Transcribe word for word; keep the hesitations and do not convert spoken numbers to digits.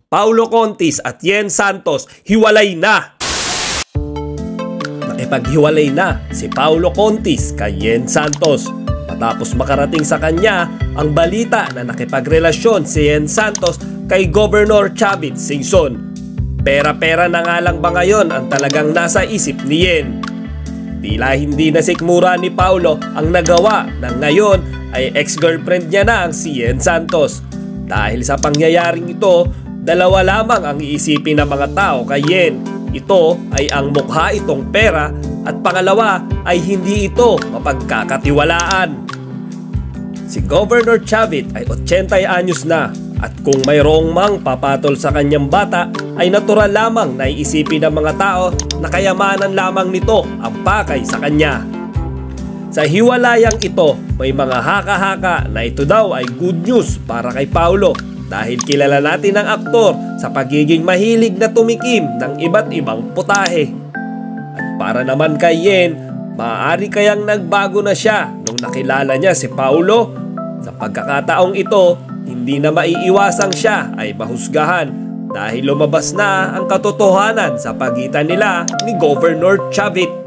Paulo Contis at Yen Santos hiwalay na. Nakipaghiwalay na si Paulo Contis kay Yen Santos matapos makarating sa kanya ang balita na nakipagrelasyon si Yen Santos kay Governor Chavit Singson. Pera-pera na nga lang ba ngayon ang talagang nasa isip ni Yen? Tila hindi na sikmura ni Paulo ang nagawa na ngayon ay ex-girlfriend niya na ang si Yen Santos. Dahil sa pangyayaring ito, dalawa lamang ang iisipin ng mga tao kay Yen. Ito ay ang mukha itong pera at pangalawa ay hindi ito mapagkakatiwalaan. Si Governor Chavit ay eighty anyos na at kung mayroong mang papatol sa kanyang bata ay natural lamang na iisipin ng mga tao na kayamanan lamang nito ang pakay sa kanya. Sa hiwalayang ito, may mga haka-haka na ito daw ay good news para kay Paulo dahil kilala natin ang aktor sa pagiging mahilig na tumikim ng iba't ibang putahe. At para naman kay Yen, maaari kayang nagbago na siya nung nakilala niya si Paulo. Sa pagkakataong ito, hindi na maiiwasang siya ay mahusgahan dahil lumabas na ang katotohanan sa pagitan nila ni Governor Chavit.